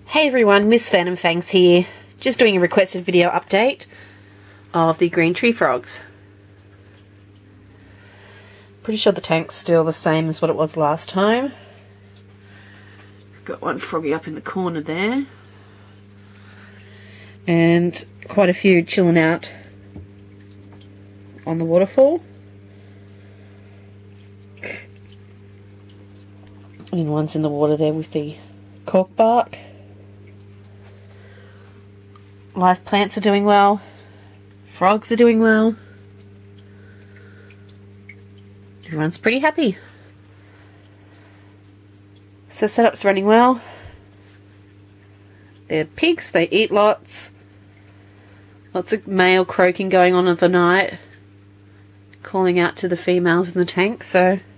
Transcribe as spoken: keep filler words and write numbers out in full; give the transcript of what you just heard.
Hey everyone, Miss Phantom Fangs here. Just doing a requested video update of the green tree frogs. Pretty sure the tank's still the same as what it was last time. Got one froggy up in the corner there. And quite a few chilling out on the waterfall. And one's in the water there with the cork bark. Live plants are doing well. Frogs are doing well. Everyone's pretty happy. So setup's running well. They're pigs, they eat lots. Lots of male croaking going on of the night. Calling out to the females in the tank, so